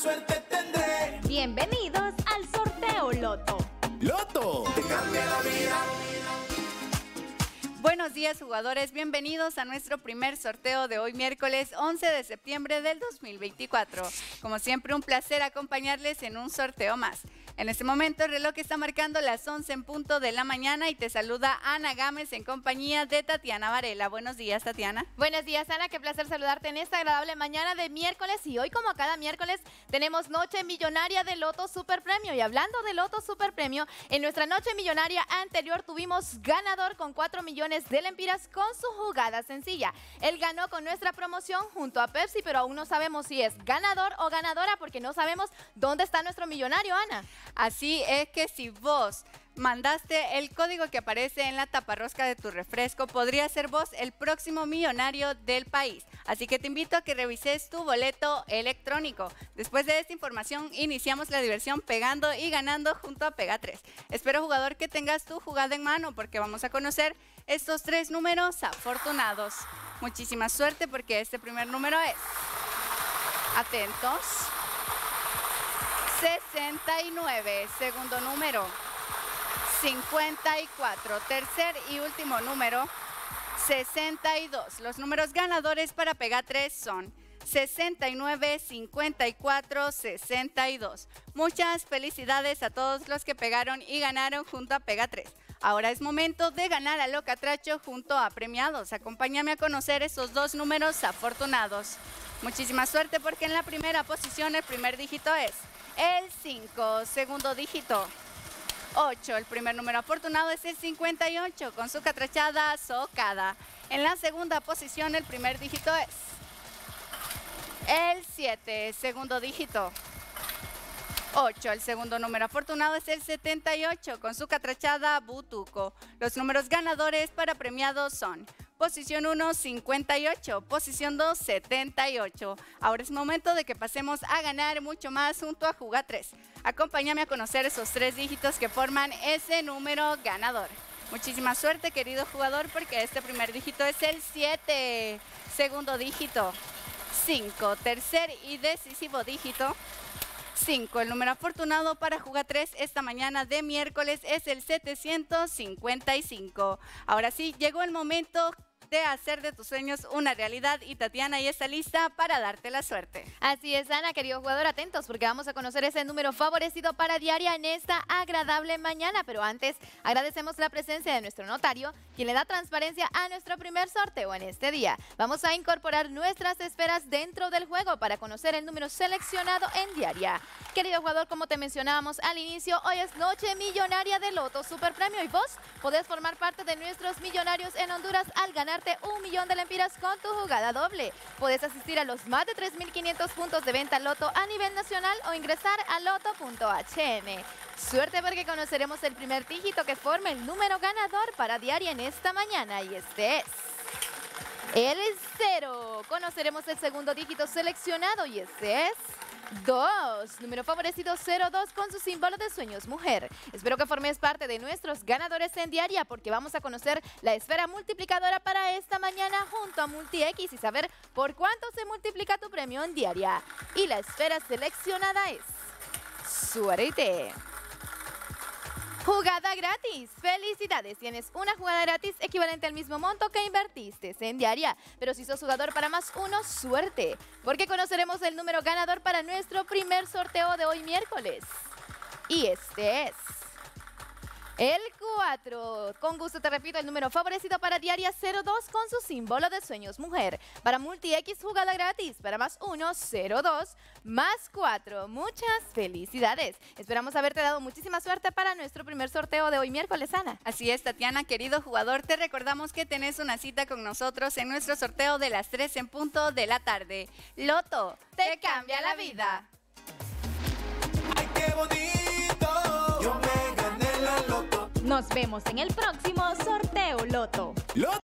suerte tendré. Bienvenidos al sorteo Loto. Loto te cambia la vida. Buenos días, jugadores, bienvenidos a nuestro primer sorteo de hoy miércoles 11 de septiembre del 2024. Como siempre, un placer acompañarles en un sorteo más. En este momento el reloj está marcando las 11 en punto de la mañana y te saluda Ana Gámez en compañía de Tatiana Varela. Buenos días, Tatiana. Buenos días, Ana, qué placer saludarte en esta agradable mañana de miércoles. Y hoy, como cada miércoles, tenemos Noche Millonaria de Loto Super Premio. Y hablando de Loto Super Premio, en nuestra Noche Millonaria anterior tuvimos ganador con 4 millones de lempiras con su jugada sencilla. Él ganó con nuestra promoción junto a Pepsi, pero aún no sabemos si es ganador o ganadora porque no sabemos dónde está nuestro millonario, Ana. Así es que si vos mandaste el código que aparece en la taparrosca de tu refresco, podría ser vos el próximo millonario del país. Así que te invito a que revises tu boleto electrónico. Después de esta información, iniciamos la diversión pegando y ganando junto a Pega 3. Espero, jugador, que tengas tu jugada en mano porque vamos a conocer estos 3 números afortunados. Muchísima suerte porque este primer número es... Atentos. 69, segundo número, 54, tercer y último número, 62. Los números ganadores para Pega 3 son 69, 54, 62. Muchas felicidades a todos los que pegaron y ganaron junto a Pega 3. Ahora es momento de ganar a Locatracho junto a premiados. Acompáñame a conocer esos 2 números afortunados. Muchísima suerte porque en la primera posición el primer dígito es el 5, segundo dígito 8, el primer número afortunado es el 58 con su catrachada socada. En la segunda posición el primer dígito es el 7, segundo dígito 8, el segundo número afortunado es el 78 con su catrachada butuco. Los números ganadores para premiados son posición 1, 58, posición 2, 78. Ahora es momento de que pasemos a ganar mucho más junto a Juga 3. Acompáñame a conocer esos 3 dígitos que forman ese número ganador. Muchísima suerte, querido jugador, porque este primer dígito es el 7, segundo dígito 5, tercer y decisivo dígito 5. El número afortunado para Juga 3 esta mañana de miércoles es el 755. Ahora sí, llegó el momento de hacer de tus sueños una realidad y Tatiana ya está lista para darte la suerte. Así es, Ana, querido jugador, atentos porque vamos a conocer ese número favorecido para Diaria en esta agradable mañana. Pero antes, agradecemos la presencia de nuestro notario, quien le da transparencia a nuestro primer sorteo en este día. Vamos a incorporar nuestras esferas dentro del juego para conocer el número seleccionado en Diaria. Querido jugador, como te mencionábamos al inicio, hoy es Noche Millonaria de Loto Super Premio y vos podés formar parte de nuestros millonarios en Honduras al ganarte 1 millón de lempiras con tu jugada doble. Puedes asistir a los más de 3.500 puntos de venta Loto a nivel nacional o ingresar a loto.hn. Suerte porque conoceremos el primer dígito que forma el número ganador para Diaria en esta mañana y este es el 0. Conoceremos el segundo dígito seleccionado y este es 2, número favorecido 02 con su símbolo de sueños mujer. Espero que formes parte de nuestros ganadores en Diaria porque vamos a conocer la esfera multiplicadora para esta mañana junto a MultiX y saber por cuánto se multiplica tu premio en Diaria. Y la esfera seleccionada es suerte. Jugada gratis. Felicidades. Tienes una jugada gratis equivalente al mismo monto que invertiste en Diaria. Pero si sos jugador para más uno, suerte. Porque conoceremos el número ganador para nuestro primer sorteo de hoy miércoles. Y este es el 4. Con gusto te repito el número favorecido para Diaria 02 con su símbolo de sueños mujer. Para MultiX jugada gratis. Para más 1, 02, más 4. Muchas felicidades. Esperamos haberte dado muchísima suerte para nuestro primer sorteo de hoy miércoles, Ana. Así es, Tatiana, querido jugador, te recordamos que tenés una cita con nosotros en nuestro sorteo de las 3 en punto de la tarde. Loto, te cambia la vida. Ay, qué bonito. Yo me gané la loto. Nos vemos en el próximo sorteo Loto. Loto.